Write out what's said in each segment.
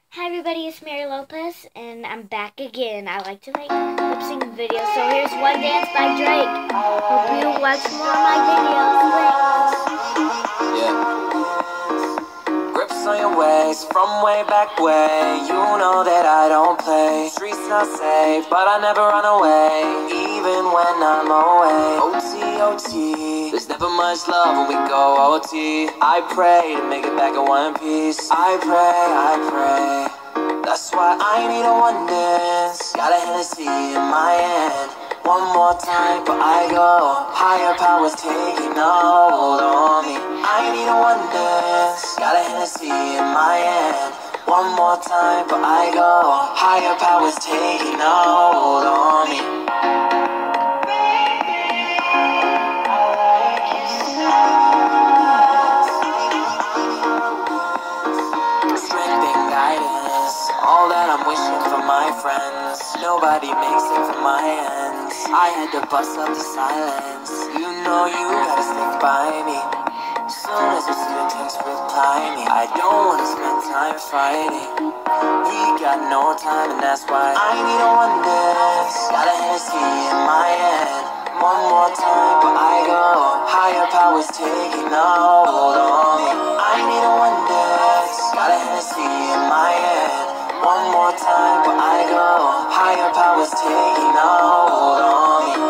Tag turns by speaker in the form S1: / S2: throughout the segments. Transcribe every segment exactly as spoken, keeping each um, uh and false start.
S1: Hi everybody, it's Mary Lopez, and I'm back again. I like to make lip sync videos, so here's One Dance by Drake. Hope you watch more of my videos.
S2: Yeah. Grips on your waist, from way back way. You know that I don't play. Streets not safe, but I never run away, even when I'm away. O T, O T, there's never much love when we go O T. I pray to make it back in one piece. I pray, I pray. That's why I need a one dance. Got a Hennessy in my hand. One more time, but I go. Higher powers taking a hold on me. I need a one dance. Got a Hennessy in my hand. One more time, but I go. Higher powers taking a hold on me. Strength and guidance, all that I'm wishing for my friends. Nobody makes it from my ends. I had to bust up the silence. You know you gotta stick by me. Soon as you see the text, reply me. I don't wanna spend time fighting. We got no time, and that's why I need a one dance. Got a Hennessy in my hand. One more time, but I go. Higher powers taking a hold on me. I need a one dance. Got a Hennessy in my hand. One more time, but I go. Higher powers taking a hold on me.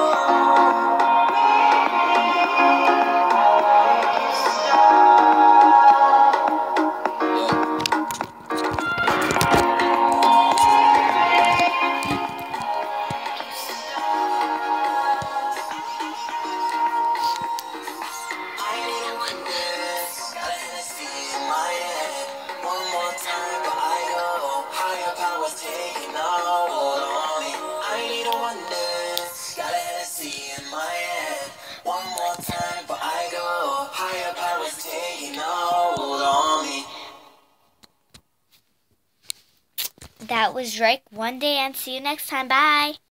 S2: Taking a hold on me. I need a one dance. Got a Hennessy in my hand. One more time, but I go. Higher powers taking a hold on me.
S1: That was Drake, One Dance. See you next time. Bye.